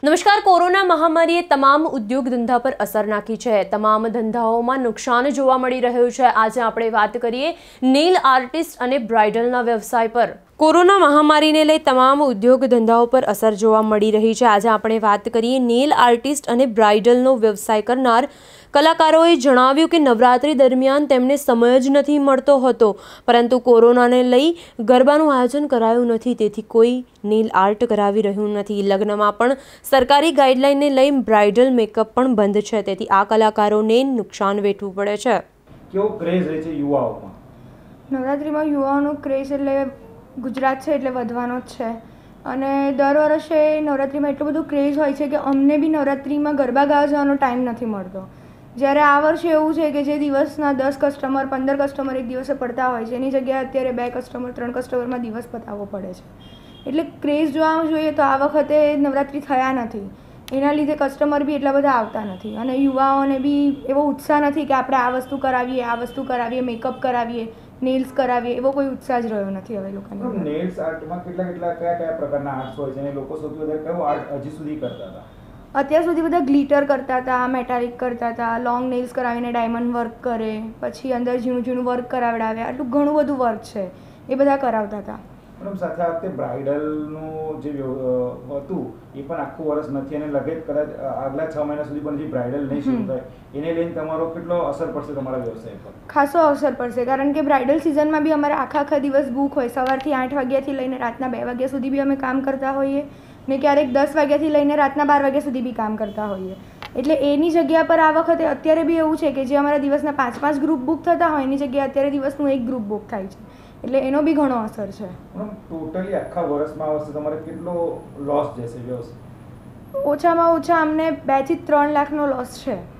નમસ્કાર. કોરોના મહામારીએ તમામ ઉદ્યોગ ધંધા પર અસર નાખી છે. તમામ ધંધાઓમાં નુકસાન જોવા મળી રહ્યું છે. આજે આપણે વાત કરીએ નેલ આર્ટિસ્ટ અને બ્રાઇડલના વ્યવસાય પર. કોરોના મહામારીને લઈ તમામ ઉદ્યોગ ધંધાઓ પર અસર જોવા મળી રહી છે. આજે આપણે વાત કરીએ નેલ આર્ટિસ્ટ અને બ્રાઇડલનો વ્યવસાય કરનાર કલાકારોએ જણાવ્યું કે નવરાત્રી દરમિયાન તેમને સમય જ નથી મળતો હતો, પરંતુ કોરોનાને લઈ ગરબાનું આયોજન કરાયું નથી, તેથી કોઈ નેલ આર્ટ કરાવી રહ્યું નથી. લગ્નમાં પણ સરકારી ગાઈડલાઇનને લઈ બ્રાઇડલ મેકઅપ પણ બંધ છે, તેથી આ કલાકારોને નુકસાન વેઠવું પડે છે. કેવો ક્રેઝ રહે છે યુવાઓમાં? નવરાત્રિમાં યુવાઓનો ક્રેઝ એટલે ગુજરાત છે એટલે વધવાનો જ છે. અને દર વર્ષે નવરાત્રિમાં એટલું બધું ક્રેઝ હોય છે કે અમને બી નવરાત્રિમાં ગરબા ગાવા જવાનો ટાઈમ નથી મળતો. જ્યારે આ વર્ષે એવું છે કે જે દિવસના 10 કસ્ટમર 15 કસ્ટમર એક દિવસે પડતા હોય છે, એની જગ્યાએ અત્યારે 2 કસ્ટમર 3 કસ્ટમરમાં દિવસ પતાવવો પડે છે. એટલે ક્રેઝ જોવા જોઈએ તો આ વખતે નવરાત્રિ થયા નથી, એના લીધે કસ્ટમર બી એટલા બધા આવતા નથી અને યુવાઓને બી એવો ઉત્સાહ નથી કે આપણે આ વસ્તુ કરાવીએ, મેકઅપ કરાવીએ, નેલ્સ કરાવીએ, એવો કોઈ ઉત્સાહ જ રહ્યો નથી હવે લોકોને. નેલ્સ આર્ટમાં કયા પ્રકારના આર્ટ્સ હોય છે અને લોકો સૌથી વધારે કયો આર્ટ હજી સુધી કરતા હતા? અત્યાર સુધી બધા ગ્લિટર કરતા હતા, મેટાલિક કરતા હતા, લોંગ નેલ્સ કરાવીને ડાયમંડ વર્ક કરે, પછી અંદર ઝીણું વર્ક કરાવડાવે, આટલું ઘણું બધું વર્ક છે એ બધા કરાવતા હતા. મેડમ, સાથે આ વખતે બ્રાઇડલનું જે હતું એ પણ આખું વર્ષ નથી અને લગે કદાચ આગલા 6 મહિના સુધી પણ જે બ્રાઇડલ નહીં શરૂ થાય, એને લઈને તમારો કેટલો અસર પડશે તમારા વ્યવસાય પર? ખાસો અસર પડશે, કારણ કે બ્રાઇડલ સિઝનમાં બી અમારે આખા દિવસ બુક હોય. સવારથી 8 વાગ્યાથી લઈને રાતના 2 વાગ્યા સુધી બી અમે કામ કરતા હોઈએ ને ક્યારેક 10 વાગ્યાથી લઈને રાતના 12 વાગ્યા સુધી બી કામ કરતા હોઈએ. એટલે એની જગ્યા પર આ વખતે અત્યારે બી એવું છે કે જે અમારા દિવસના 5 ગ્રુપ બુક થતા હોય એની જગ્યાએ અત્યારે દિવસનું 1 ગ્રુપ બુક થાય છે. એટલે એનો બી ઘણો અસર છે. ટોટલી આખા વર્ષમાં આ વર્ષે તમારે કેટલો લોસ જશે વ્યવસાય? ઓછામાં ઓછા અમને 2 થી 3 લાખનો લોસ છે.